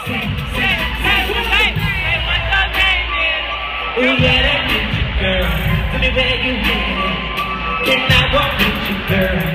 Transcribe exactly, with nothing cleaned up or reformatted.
Say, say, say, say, say what the name is. Ooh, yeah, that get you, girl. Tell me where you headed. Then I walk with you, girl.